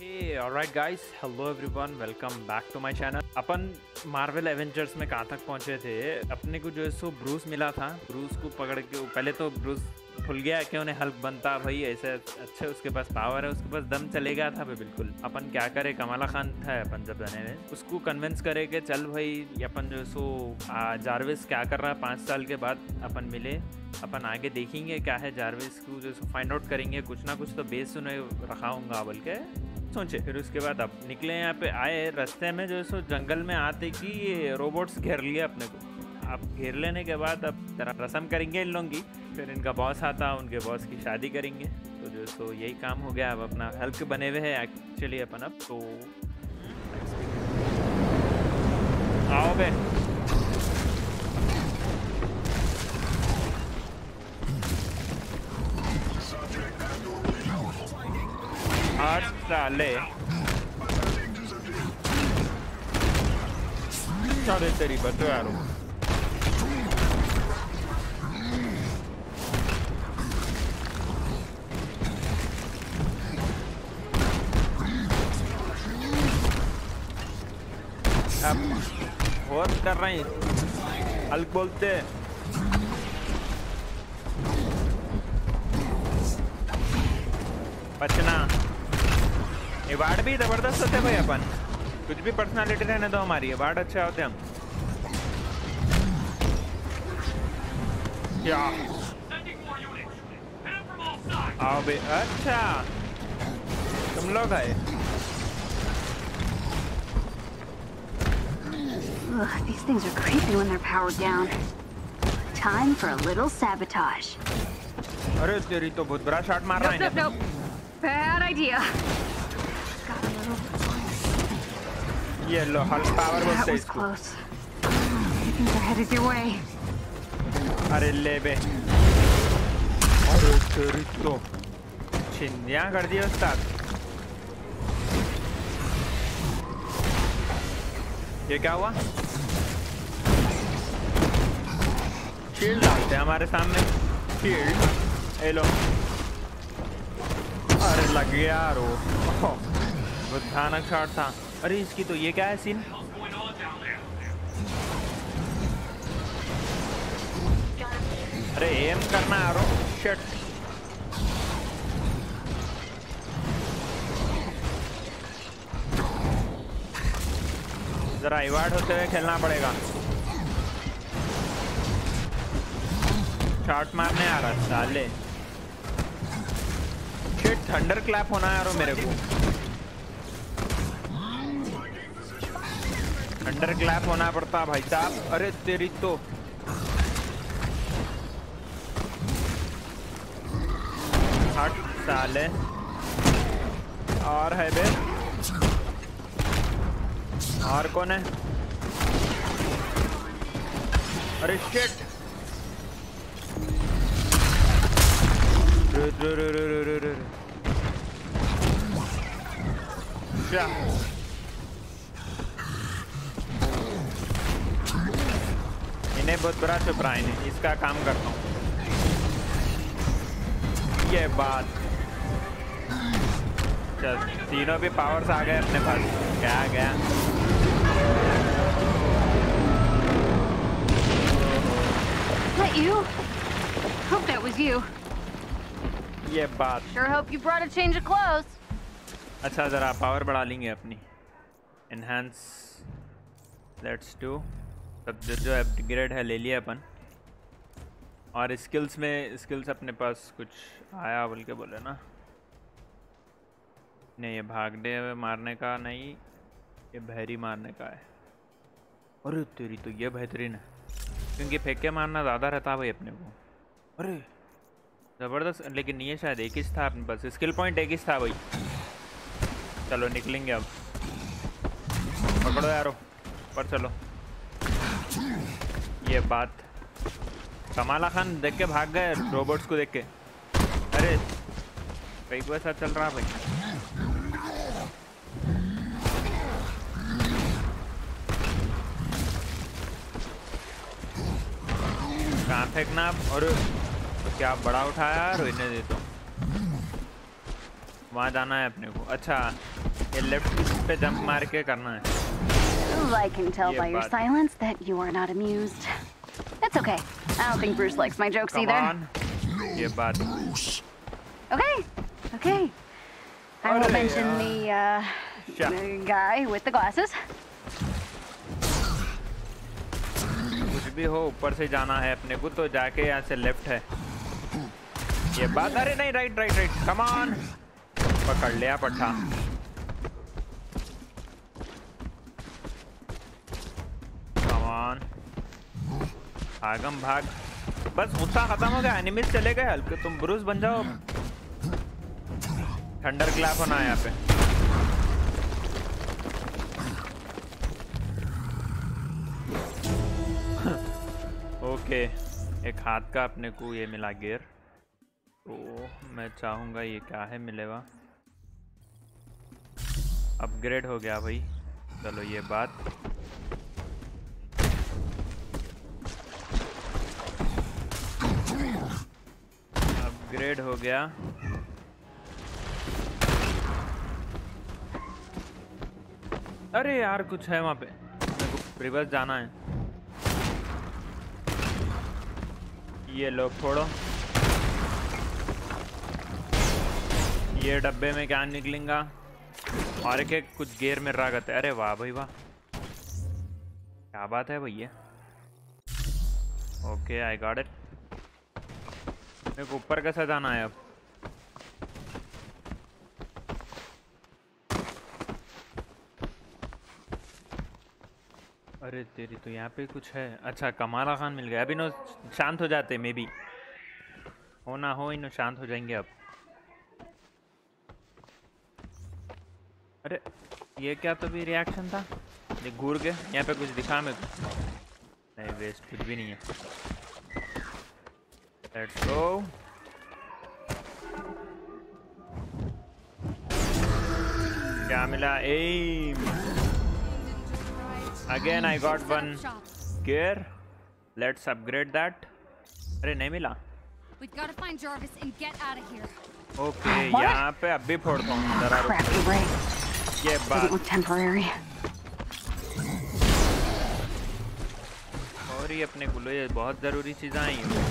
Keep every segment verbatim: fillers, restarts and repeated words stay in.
Hey, alright guys, hello everyone, welcome back to my channel। अपन Marvel Avengers में कहाँ तक पहुँचे थे। अपने को जो है सो ब्रूस मिला था। ब्रूस को पकड़ के पहले तो ब्रूस भूल गया कि उन्हें हल्क बनता भाई ऐसे अच्छे, उसके पास पावर है, उसके पास दम चले गया था भाई बिल्कुल। अपन क्या करे, कमाला खान था अपन जब बने में, उसको कन्विंस करे कि चल भाई अपन जो सो जारविस क्या कर रहा है पाँच साल के बाद अपन मिले, अपन आगे देखेंगे क्या है जारविस को जो सो फाइंड आउट करेंगे, कुछ ना कुछ तो बेस उन्हें रखा होगा बोल के सोचे। फिर उसके बाद अब निकले यहाँ पे आए, रास्ते में जो है सो जंगल में आते कि रोबोट्स घेर लिए अपने को। अब घेर लेने के बाद अब जरा रस्म करेंगे इन लोगों की, फिर इनका बॉस आता, उनके बॉस की शादी करेंगे। तो जो सो यही काम हो गया। अब अपना हल्क बने हुए हैं एक्चुअली अपन। अब तो आओ बे, आठ साले अरे तेरी बतो यारो। अब और कर रहे हैं, हल्क बोलते हैं। बचना ये वार्ड भी जबरदस्त होते भाई। अपन कुछ भी पर्सनालिटी रहने दो हमारी, वार्ड अच्छा होते हम। क्या आओ बे, अच्छा तुम लोग आए। Ugh, these things are creepy when they're powered down. Time for a little sabotage. अरे तेरी तो बहुत बड़ा शॉट मार रहा है। Nope, nope, nope. Bad idea. Got a little. ये लो हल्क पावर बोलते हैं That was इसको। close. I think they're headed your way. अरे ले बे, अरे तेरी तो छिंदियाँ कर दी उस्ताद। ये क्या हुआ? शील्ड डालते हैं हमारे सामने, शील्ड ए लो। अरे लग गया रो, बहुत भयानक शॉट था। अरे इसकी तो ये क्या है सीन? अरे एम करना है रो, शिट। जरा रिवार्ड होते हुए खेलना पड़ेगा। शॉट मारने आ रहा साले। शिट, थंडर क्लैप होना है रो मेरे को, थंडर क्लैप होना पड़ता भाई साहब। अरे तेरी तो हट साले। और है बे, और कौन है? अरे शिट, रे रे रे रे रे रे रे क्या? इन्हें बहुत बड़ा चुप रहा, इन्हें इसका काम करता हूँ। ये बात चल, तीनों भी पावर्स आ गए अपने पास। क्या आ गया? That you? Hope that was you. ये बात। Sure hope you brought a change of clothes. अच्छा ज़रा पावर बढ़ा लेंगे अपनी। Enhance, let's do। तब जो जो अपग्रेड है ले लिया अपन। और स्किल्स में, स्किल्स अपने पास कुछ आया बोल के बोले ना। नहीं ये भागने मारने का नहीं, ये बहरी मारने का है। अरे तेरी तो ये बेहतरीन है, क्योंकि फेंक के मारना ज़्यादा रहता है भाई अपने को। अरे ज़बरदस्त, लेकिन ये शायद एक ही था अपने पास, स्किल पॉइंट एक ही था भाई। चलो निकलेंगे अब, पकड़ो यारो, पर चलो। ये बात, कमाला खान देख के भाग गए रोबोट्स को देख के। अरे कई को ऐसा चल रहा भाई। कहाँ फेंकना? और तो क्या बड़ा उठाया यार, इन्हें दे दो। वहाँ जाना है अपने को। अच्छा ये लेफ्ट पे जंप मार के करना है। I can tell ये by your बात- silence that you are not amused. That's okay. I don't think Bruce likes my jokes Come either. on. ये बात Okay, okay. I won't अरे mention यार। the, uh, क्या? the guy with the glasses. कुछ भी हो ऊपर से जाना है अपने को, तो जाके यहाँ से लेफ्ट है ये बात। अरे नहीं, right right right, come on. पकड़ लिया पट्टा। कम ऑन, भागम भाग। बस गुस्सा खत्म हो गया, एनिमीज चले गए हल्के। तुम ब्रूस बन जाओ। थंडर क्लैप होना है यहाँ पे। ओके, एक हाथ का अपने को ये मिला गियर। तो मैं चाहूँगा ये क्या है मिलेगा। अपग्रेड हो गया भाई। चलो ये बात। अपग्रेड हो गया। अरे यार कुछ है वहाँ पे, मेरे को रिवर्स जाना है। ये लो फोड़ो। ये डब्बे में क्या निकलेगा। और एक, एक कुछ गियर में रागत है। अरे वाह भाई वाह, क्या बात है भैया। Okay I got it. मेरे को ऊपर कैसा जाना है अब। अरे तेरी तो यहाँ पे कुछ है। अच्छा कमाला खान मिल गया। अभी नो शांत हो जाते, मे बी हो ना हो इन शांत हो जाएंगे अब। अरे ये क्या तो भी रिएक्शन था। ये घूर के यहाँ पे कुछ दिखा मेरे को। नहीं वेस्ट कुछ भी नहीं है। Let's go. क्या मिला। Aim again I got one gear. Let's upgrade that. अरे नहीं मिला. We've got to find Jarvis and get out of here. Okay यहाँ पे अब भी फोड़ता हूँ जरा रुको. Crap, you're right. ये Doesn't बात look temporary. और ये अपने गुलो ये बहुत ज़रूरी चीज़ें आई हैं.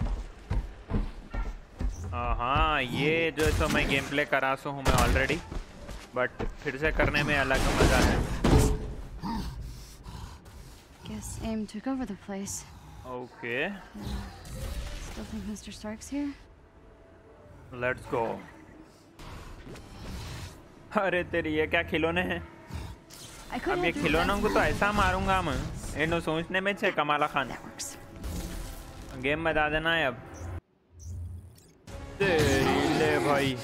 हाँ ये जो तो मैं गेम प्ले करा सो हूँ मैं ऑलरेडी, बट फिर से करने में अलग मज़ा है. Guess AIM took over the place. Okay Still think Mister Stark's here? Let's go. अरे तेरी ये क्या खिलौने हैं. I could अब ये have through खिलौनों को that. तो ऐसा मारूंगा मैं इन्हों सोचने में छे Kamala Khan. That works. Game बता देना है अब. तेरी ले भाई.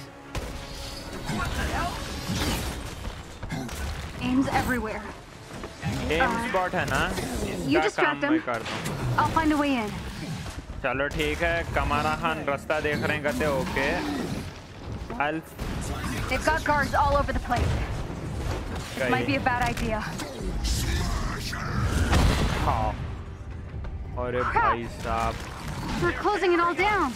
Aim's everywhere. एम स्पॉट है ना, You इसका distract काम them. मैं करता हूँ. I'll find a way in. चलो ठीक है. कमाला खान रास्ता देख रहे हैं कहते. Okay I'll They've got guards all over the place. This might be a bad idea. हाँ. अरे भाई साहब. We're closing it all down.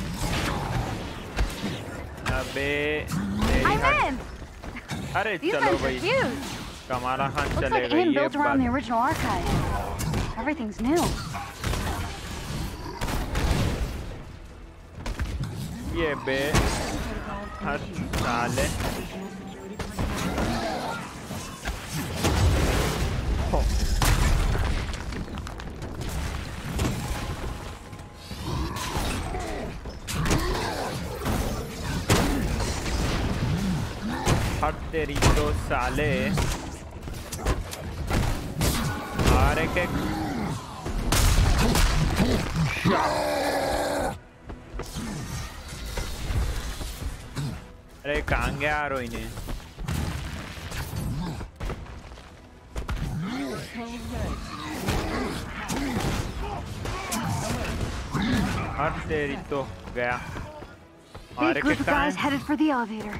अबे तेरी I'm हट. in. अरे These चलो guns are भाई huge. Kamala Khan Looks like चलेगा AIM ये built around the बात. original archive. Everything's new. ये बे हर साले. हो. हट तेरी तो साले. और एक एक अरे कहाँ गया रोहिणी. हट तेरी तो गया. और Big एक group एक of कहाँ guys है? headed for the elevator.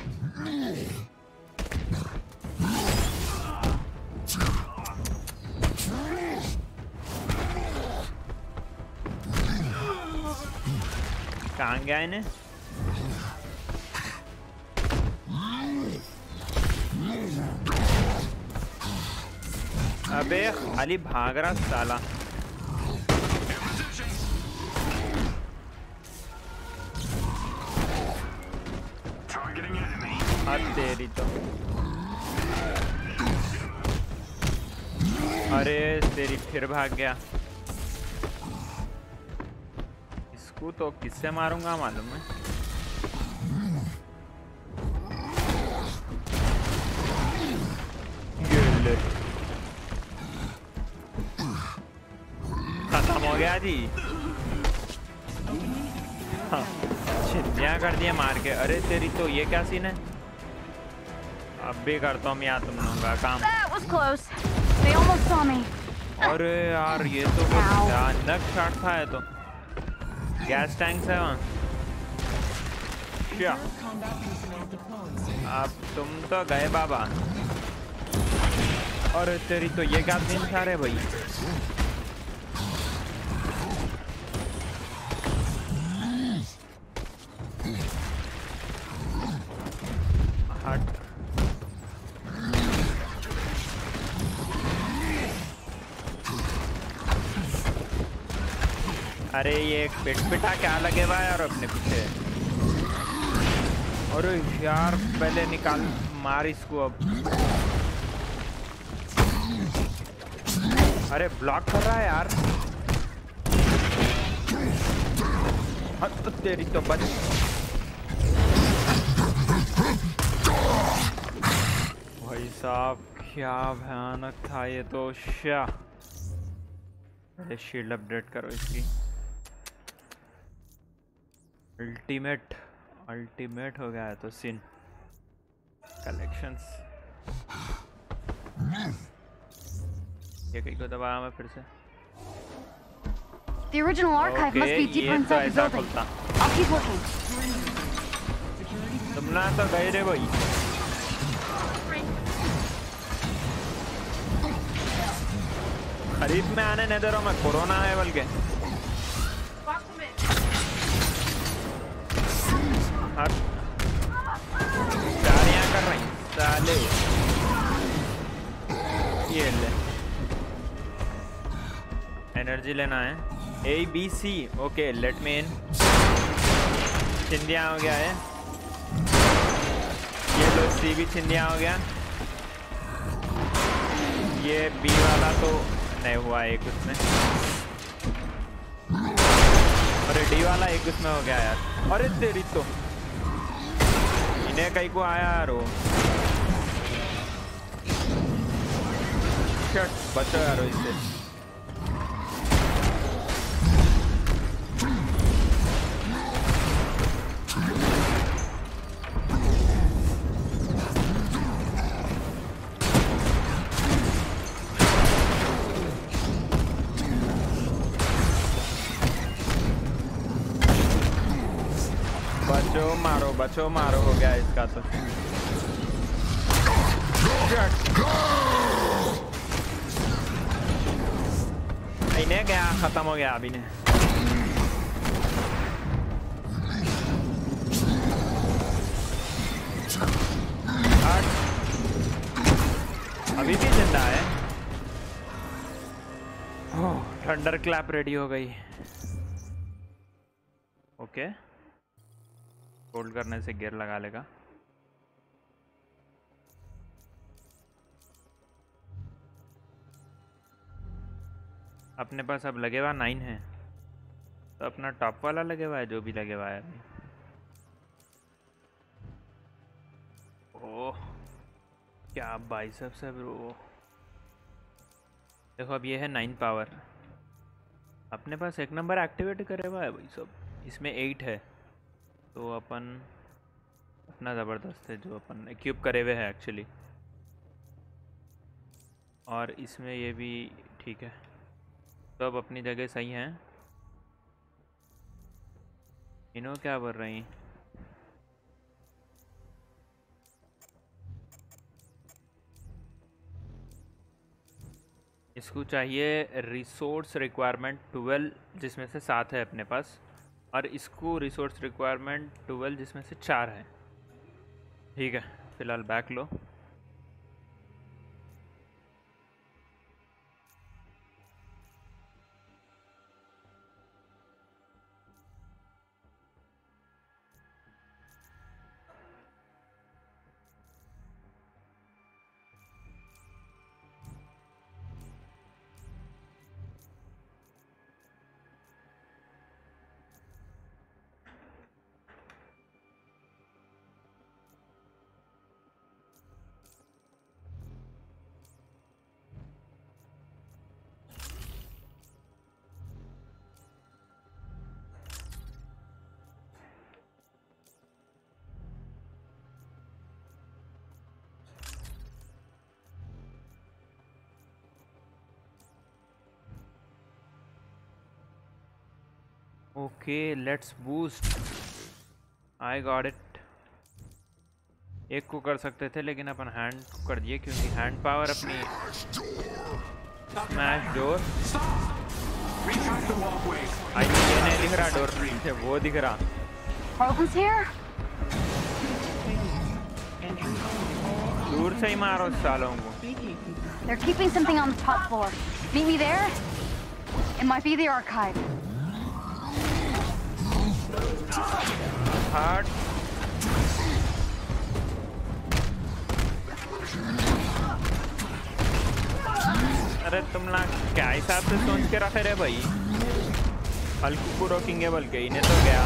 कहाँ गया इन्हें. अबे खाली भाग रहा साला। हद तेरी तो। अरे तेरी फिर भाग गया। इसको तो किससे मारूंगा मालूम है। खत्म हो गया जी। हाँ, छिंदियाँ कर दिए मार के। अरे तेरी तो ये क्या सीन है। अब भी करता हूँ यार तुम लोगों का काम। That was close. They almost saw me. अरे यार ये तो बहुत भयानक शॉट था। ये तो गैस टैंक है वहाँ। क्या अब तुम तो गए बाबा। और तेरी तो ये क्या सीन था रे भाई। हट। अरे ये पिट पिटा क्या लगे हुआ यार अपने पीछे। अरे यार पहले निकाल मार इसको अब। अरे ब्लॉक कर रहा है यार। तो तेरी तो बच। भाई साहब क्या भयानक था ये तो। श्या पहले शील्ड अपडेट करो इसकी। अल्टीमेट अल्टीमेट हो गया है तो सीन। कलेक्शंस ये कहीं को दबाया मैं फिर से। The original archive okay, must be deeper ये तो inside the ऐसा building. खुलता। I'll keep looking. तुम ना तो गए रे भाई। खरीद में आने नहीं दे रहा मैं। कोरोना है बल्कि। हट चारियां कर रही साले। ये ले एनर्जी लेना है। A B C okay let me in. छिंदिया हो गया है। ये लो सी भी छिंदिया हो गया। ये बी वाला तो नहीं हुआ एक उसमें। अरे डी वाला एक उसमें हो गया यार। अरे तेरी तो इन्हें कहीं को आया यार वो। शट बचो यार इससे। बचो मारो बचो मारो हो गया इसका तो। इन्हें गया खत्म हो गया अभी ने। अभी भी जिंदा है। थंडर क्लैप रेडी हो गई। ओके होल्ड करने से गियर लगा लेगा। अपने पास अब लगे हुआ नाइन है तो अपना टॉप वाला लगे हुआ है जो भी लगे हुआ है अभी। ओह क्या बाइसेप्स है ब्रो। देखो अब ये है नाइन पावर। अपने पास एक नंबर एक्टिवेट करे हुआ है भाई सब। इसमें एट है तो अपन अपना ज़बरदस्त है जो अपन इक्विप करे हुए हैं एक्चुअली। और इसमें ये भी ठीक है तो अब अपनी जगह सही हैं। इन्हों क्या कर रही। इसको चाहिए रिसोर्स रिक्वायरमेंट ट्वेल्व जिसमें से सात है अपने पास। और इसको रिसोर्स रिक्वायरमेंट ट्वेल्व जिसमें से चार है। ठीक है फिलहाल बैक लो। Okay let's boost. I got it. एक को कर सकते थे लेकिन अपन हैंड को कर दिए क्योंकि हैंड पावर अपनी। Smash door. आई ये नहीं दिख रहा डोर, वो दिख रहा। Rogan's here? दूर से ही मारो सालों को। They're keeping something on the top floor. Meet me there? It might be the archive. Hard. अरे तुम लोग क्या हिसाब से सोच के रखे रहे भाई? हल्कू को रोकेंगे बल्कि इन्हें तो गया।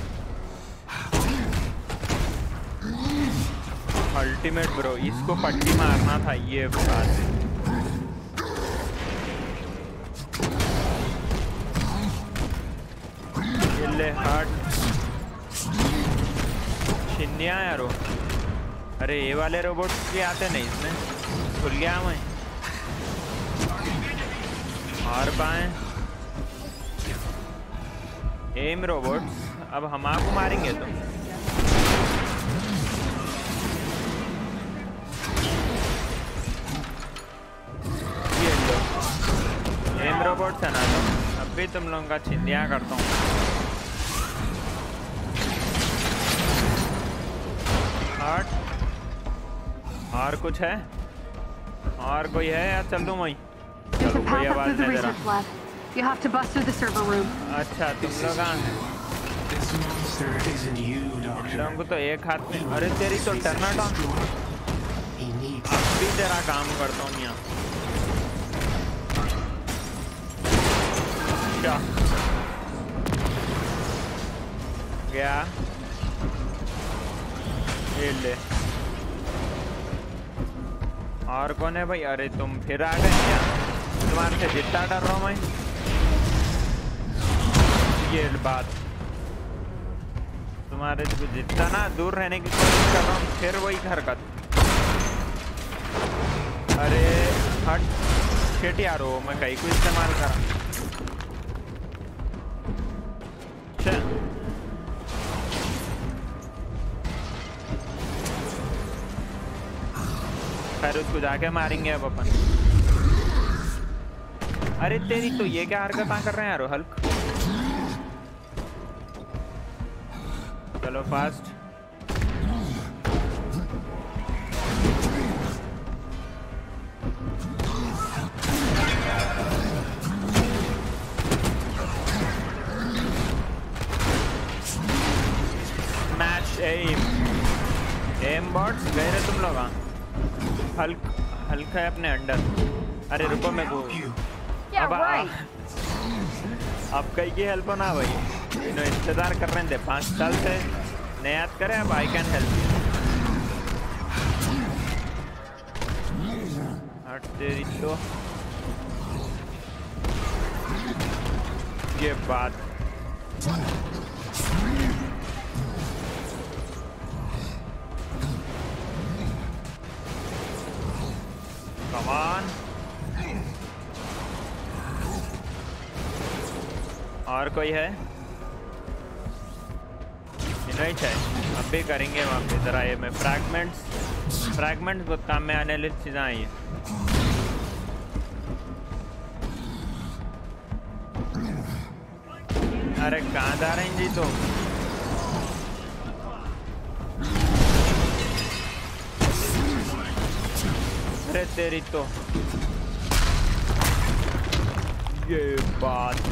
अल्टीमेट ब्रो, इसको पट्टी मारना था ये बात। ये ले हार्ट छिन्निया यारो। अरे ये वाले रोबोट के आते नहीं इसमें। खुल गया मैं और पाए एम रोबोट्स। अब हम आपको मारेंगे तो ये लो एम रोबोट्स है ना। तो अब भी तुम लोगों का छिंदिया करता हूँ। और कुछ है? और कोई है या चल दूँ वहीं? There's a path up through the research lab. You have to bust through the server room. अच्छा तुम लोग This monster isn't you, Doctor. लोगों को तो एक हाथ में। अरे तेरी तो टर्ना डाउन। He needs अब भी तेरा काम करता हूँ यहाँ। क्या गया? ये ले। और कौन है भाई? अरे तुम फिर आ गए क्या? तुम्हारे से जितना डर रहा हूँ मैं। ये बात तुम्हारे से जितना ना दूर रहने की कोशिश कर रहा हूँ, फिर वही हरकत। अरे हट शेट यारो, मैं कहीं को इस्तेमाल करा। खैर उसको जाके मारेंगे अब अपन। अरे तेरी तो ये क्या हरकत कर रहे हैं यारो हल्क। चलो फास्ट। मैच एम एम बॉट्स गए रहे तुम लोग। हल्क हल्क है अपने अंडर। अरे रुको मैं को अब अब कहीं की हेल्प ना भाई। इन्हों इंतजार कर रहे थे पाँच साल से, नहीं याद करे। अब आई कैन हेल्प यू। हट तेरी तो ये बात। Come on. और कोई है? नहीं चाहिए। अब भी करेंगे वहाँ पे जरा ये में फ्रैगमेंट्स फ्रैगमेंट्स बहुत काम में आने वाली चीज़ें आई हैं। अरे कहाँ जा रहे हैं जी तुम? अरे तेरी तो ये बात।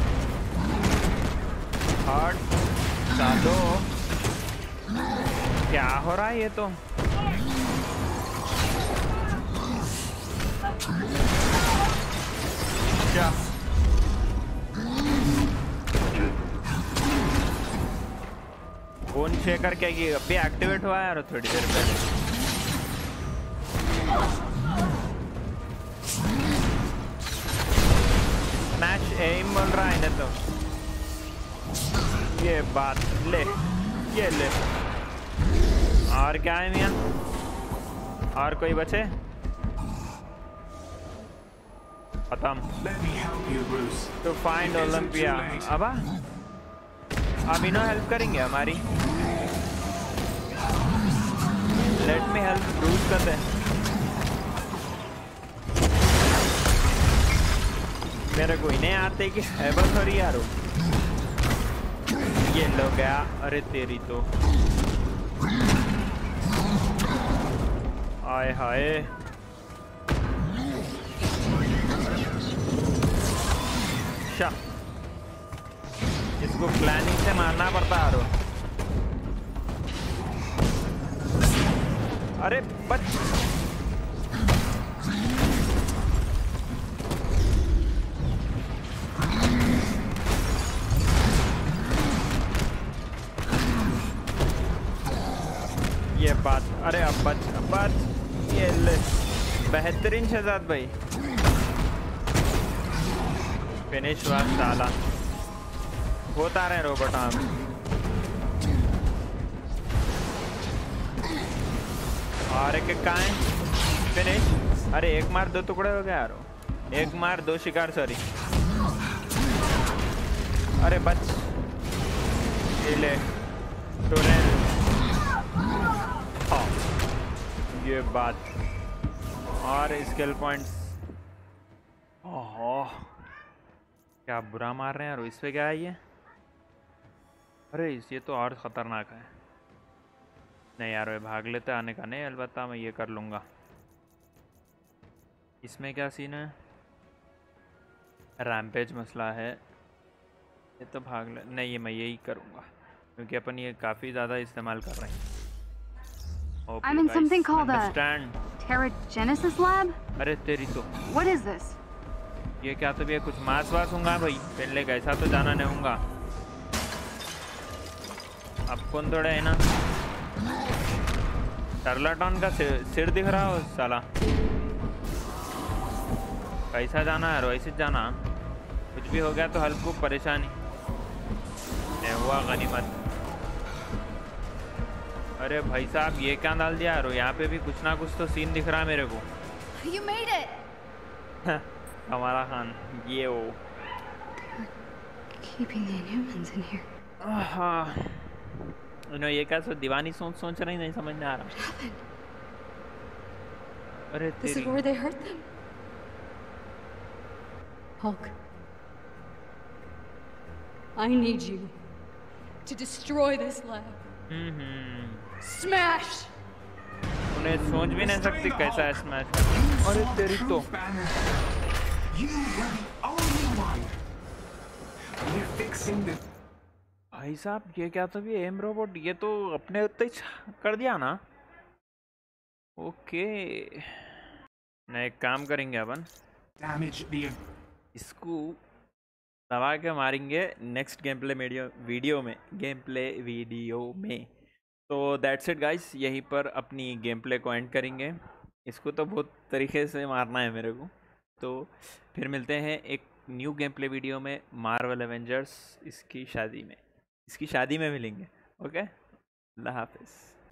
हार्ट चालो क्या हो रहा है ये तो? क्या फोन शेकर क्या कि अभी एक्टिवेट हुआ है यार थोड़ी देर पहले। मैच एम बोल रहा है ना तो ये बात। ले ये ले। और क्या है मियाँ? और कोई बचे? खत्म। To find Olympia. अब अमीनो हेल्प करेंगे हमारी। लेट मी हेल्प ब्रूस करते हैं। मेरे को इन्हें आते कि है बस और यारो ये लो गया। अरे तेरी तो आए हाय। शा इसको प्लानिंग से मारना पड़ता है। अरे बच। ये बात। अरे अब बच अब बच। ये ले बेहतरीन शहजाद भाई। फिनिश हुआ साला। होता रहे रोबोट आर्म। और एक कहाँ है? फिनिश। अरे एक मार दो टुकड़े हो गए यार। एक मार दो शिकार सॉरी। अरे बच। ये ले हाँ ये बात। और स्किल पॉइंट्स। ओह क्या बुरा मार रहे हैं यार। इस पे क्या है ये? अरे इस ये तो और ख़तरनाक है। नहीं यार वे भाग लेते आने का नहीं। अलबत्ता मैं ये कर लूँगा। इसमें क्या सीन है? रैम्पेज मसला है। ये तो भाग ले नहीं ये मैं यही करूँगा क्योंकि अपन ये काफ़ी ज़्यादा इस्तेमाल कर रहे हैं। I'm in something called a Understand. Terragenesis lab. अरे तेरी तो What is this? ये क्या तो भी कुछ मांस वास होगा भाई। पहले कैसा तो जाना नहीं होगा। अब कौन थोड़ा है ना। टर्लाटॉन का सिर, सिर दिख रहा हो साला। कैसा जाना है? वैसे जाना। कुछ भी हो गया तो हल्क को परेशानी नहीं हुआ गनीमत। अरे भाई साहब ये क्या डाल दिया यार। यहाँ पे भी कुछ ना कुछ तो सीन दिख रहा है मेरे को। You made it. हमारा खान ये वो Keeping the Inhumans in here. हाँ नो ये क्या सो दीवानी सोच सोच रही नहीं समझ में आ रहा। अरे This is तेरी where they hurt them. Hulk, I need you to destroy this lab. Hmm Smash! उन्हें सोच भी नहीं सकती कैसा है स्मैश करना। अरे तेरी तो You were the only one. We're fixing the. भाई साहब ये क्या तो भी एम रोबोट। ये तो अपने उत्ते कर दिया ना। ओके ना एक काम करेंगे अपन। Damage the. इसको दबा के मारेंगे next game play video video में गेम प्ले वीडियो में। तो दैट्स इट गाइस। यहीं पर अपनी गेम प्ले को एंड करेंगे। इसको तो बहुत तरीके से मारना है मेरे को। तो फिर मिलते हैं एक न्यू गेम प्ले वीडियो में मार्वल एवेंजर्स इसकी शादी में इसकी शादी में मिलेंगे। ओके अल्लाह हाफिज़।